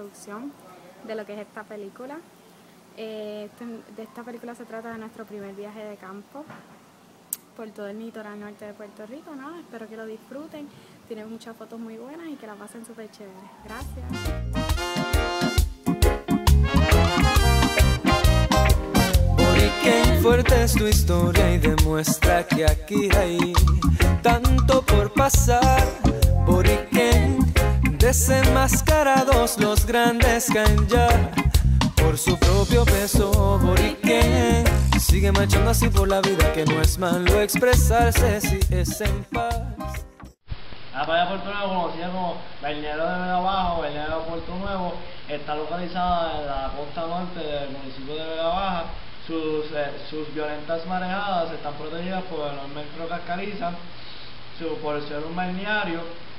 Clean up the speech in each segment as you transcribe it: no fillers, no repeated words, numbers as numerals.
producción de lo que es esta película. De esta película se trata de nuestro primer viaje de campo por todo el litoral norte de Puerto Rico. Nada, espero que lo disfruten, tienen muchas fotos muy buenas y que la pasen súper chévere. Gracias. Boriquén, fuerte es tu historia y demuestra que aquí hay tanto por pasar. Boriquén, desenmascarados los grandes caen ya por su propio peso. Boriquén, sigue marchando así por la vida, que no es malo expresarse si es en paz. La playa de Puerto Nuevo, conocida como Balneario de Vega Baja o Balneario de Puerto Nuevo, está localizada en la costa norte del municipio de Vega Baja. Sus violentas marejadas están protegidas por el enorme rocas calizas. Por ser un balneario,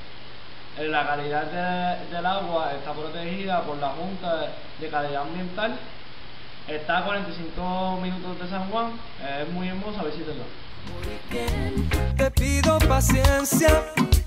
la calidad del agua está protegida por la Junta de Calidad Ambiental. Está a 45 minutos de San Juan, es muy hermosa, visítenla. Te pido paciencia,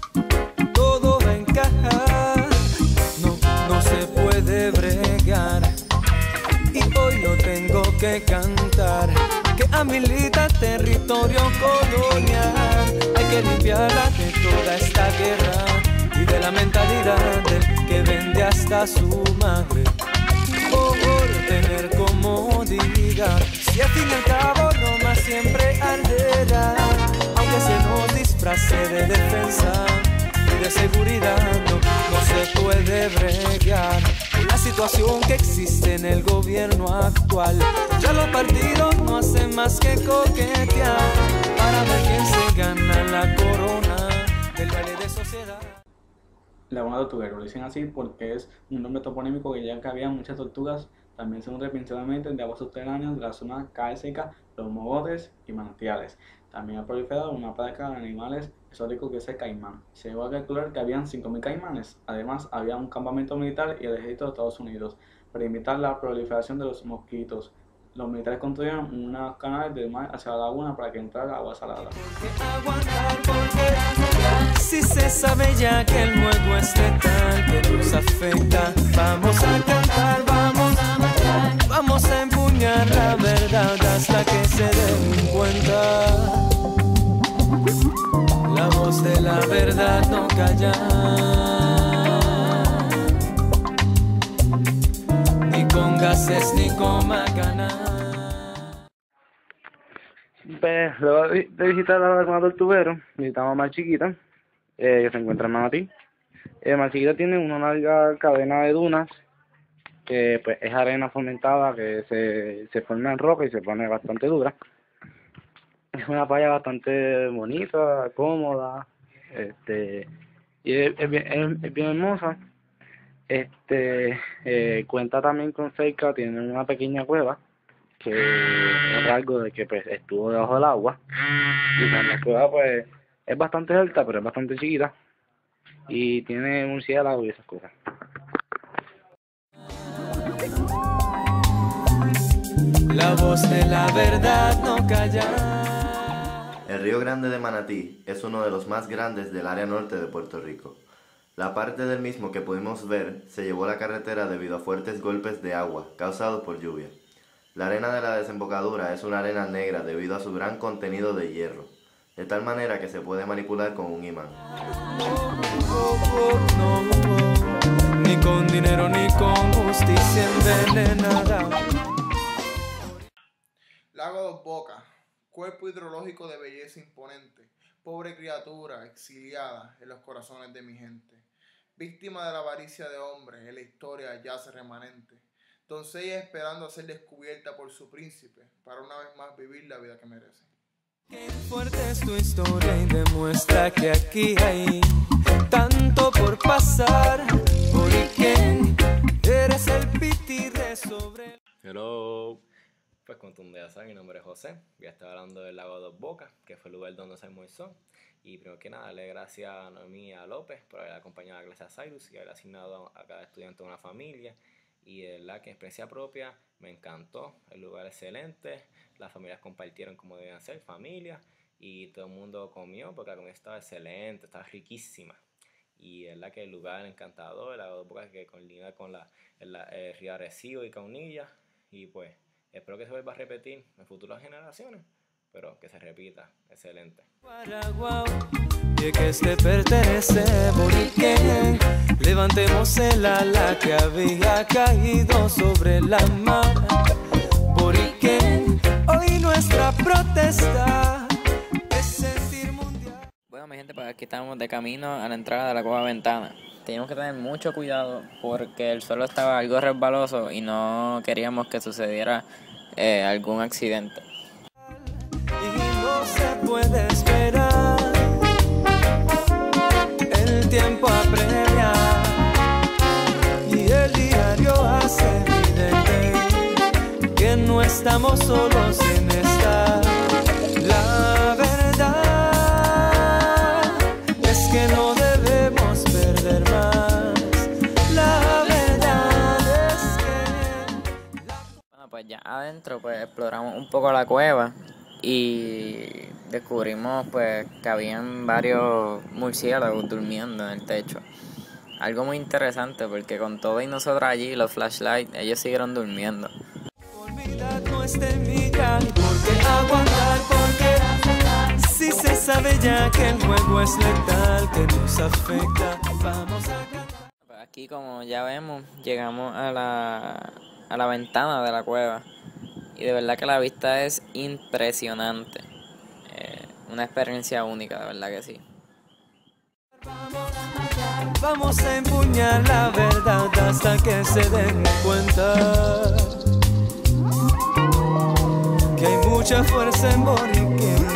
todo va a encajar, no se puede bregar. Y hoy lo tengo que cantar, que habilita territorio colonial. Hay que limpiarla de toda esta guerra y de la mentalidad del que vende hasta su madre por tener comodidad. Si al fin y al cabo no más siempre arderá, aunque se nos disfrace de defensa y de seguridad, no se puede bregar. La situación que existe en el gobierno actual, ya los partidos no hacen más que coquetear para ver quién se gana la corona del baile de sociedad. Laguna Tortuguero, lo dicen así porque es un nombre toponímico que ya que había muchas tortugas. También se nutre principalmente de aguas subterráneas de la zona cálcica, los mogotes y manantiales. También ha proliferado una plaga de animales exóticos que es el caimán. Se llegó a calcular que habían 5.000 caimanes. Además, había un campamento militar y el ejército de Estados Unidos para evitar la proliferación de los mosquitos. Los militares construyeron unos canales del mar hacia la laguna para que entrara agua salada. Si se sabe ya que el juego es letal, que nos afecta, vamos a cantar, vamos a empuñar la verdad hasta que se den cuenta. La voz de la verdad no calla, ni con gases ni con macanas. Pues luego de visitar la Laguna Tortuguero, visitamos a Mar Chiquita, que se encuentra en Manatí. Mar Chiquita tiene una larga cadena de dunas, que pues es arena fomentada que se forma en roca y se pone bastante dura. Es una playa bastante bonita, cómoda, y es bien hermosa. Cuenta también con cerca, tiene una pequeña cueva, que es algo de que pues estuvo debajo del agua, y la cueva pues es bastante alta pero es bastante chiquita y tiene un murciélago y esas cosas. La voz de la verdad no calla. El Río Grande de Manatí es uno de los más grandes del área norte de Puerto Rico. La parte del mismo que pudimos ver se llevó la carretera debido a fuertes golpes de agua causados por lluvia. La arena de la desembocadura es una arena negra debido a su gran contenido de hierro, de tal manera que se puede manipular con un imán. Ni con dinero ni con justicia envenenada. Lago Dos Bocas, cuerpo hidrológico de belleza imponente, pobre criatura exiliada en los corazones de mi gente, víctima de la avaricia de hombres, en la historia yace remanente. Doncella esperando a ser descubierta por su príncipe, para una vez más vivir la vida que merece. Qué fuerte es tu historia y demuestra que aquí hay tanto por pasar. Boriquén, eres el pitirre sobre... Hello. Pues como tú ya sabes, mi nombre es José. Voy a estar hablando del lago Dos Bocas, que fue el lugar donde se almorzó. Y primero que nada, darle gracias a Noemí y a López por haber acompañado a la clase a Cyrus y haber asignado a cada estudiante una familia. Y de verdad que en experiencia propia me encantó, el lugar excelente, las familias compartieron como debían ser, familias, y todo el mundo comió porque la comida estaba excelente, estaba riquísima. y es la que el lugar encantador, el lago Dos Bocas que colinda con el río Arecibo y Caunilla, y pues espero que se vuelva a repetir en futuras generaciones, pero que se repita. Excelente. Y que este pertenece Boriquén, levantemos el ala que había caído sobre la mar. Boriquén, hoy nuestra protesta es sentir mundial. Bueno, mi gente, pues aquí estamos de camino a la entrada de la Cueva Ventana. Teníamos que tener mucho cuidado porque el suelo estaba algo resbaloso y no queríamos que sucediera algún accidente. Y no se puede esperar, el tiempo apremia y el diario hace evidente que no estamos solos en esta. La verdad es que no debemos perder más. La verdad es que... Bueno, pues ya adentro pues exploramos un poco la cueva y descubrimos pues que habían varios murciélagos durmiendo en el techo. Algo muy interesante porque con todo y nosotros allí, los flashlights, ellos siguieron durmiendo. Olvidar no es temilla, porque aguantar, porque si se sabe ya que el juego es letal, que nos afecta, vamos a cantar. Pues aquí, como ya vemos, llegamos a la ventana de la cueva y de verdad que la vista es impresionante. Una experiencia única, de verdad que sí. Vamos a empuñar la verdad hasta que se den cuenta que hay mucha fuerza en Boriquén.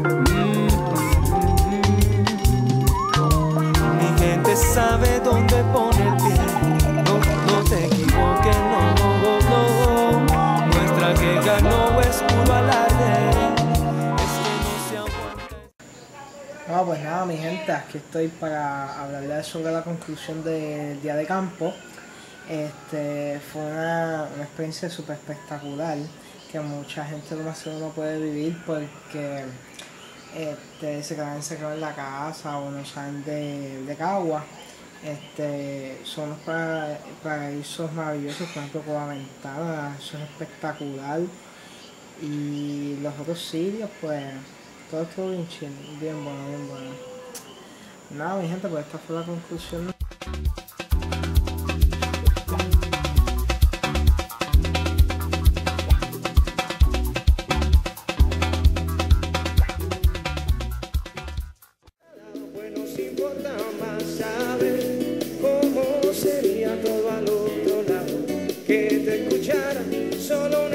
Mi gente sabe dónde pone el pie. No te equivoques, no. Nuestra queja no es puro alarde. Es que no se aguanta. No, pues nada, mi gente, aquí estoy para hablarles sobre la conclusión del día de campo. Fue una experiencia súper espectacular que mucha gente lo más seguro no puede vivir porque se quedan encerrados en la casa o no salen de Cagua. Son unos paraísos maravillosos, por ejemplo, Cueva Ventana, eso es espectacular. Y los otros sitios, pues, todo estuvo bien chill, bien bueno. Nada, mi gente, pues esta fue la conclusión. Bueno, nos importa más saber cómo sería todo al otro lado, que te escucharan solo